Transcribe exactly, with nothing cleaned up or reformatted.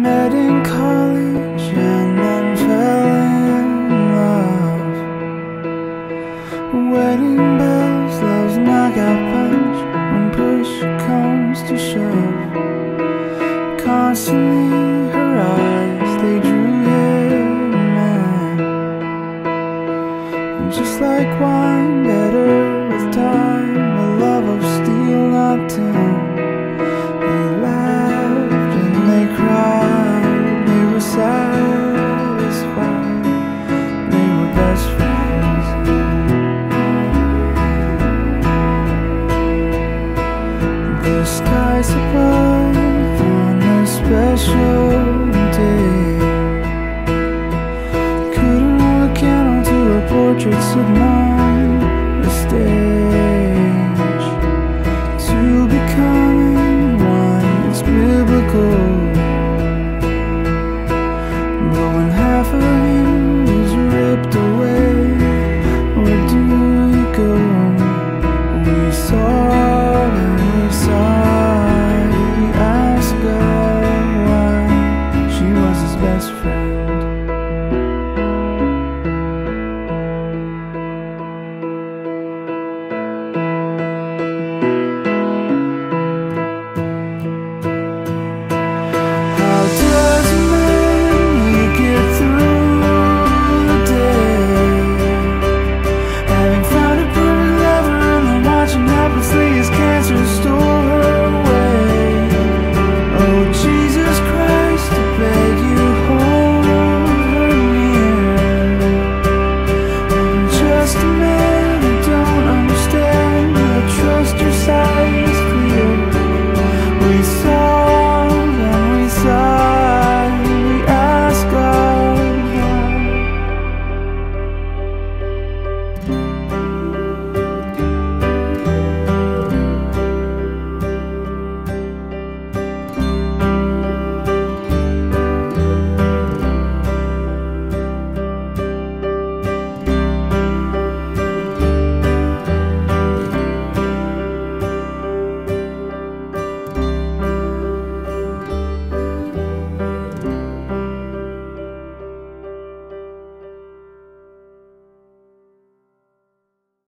met in college and then fell in love. Wedding bells, love's knockout punch when push comes to shove. Constantly her eyes, they drew him in. Just like wine, better with time, a love of steel, not tin. They laughed and they cried, they were satisfied, they were best friends. The skies above on this special day couldn't hold a candle to her portrait sitting on the stage. To becoming one, it's biblical. But when half of you is ripped away, where do you go? We saw and we sighed, we asked God why she was his best friend.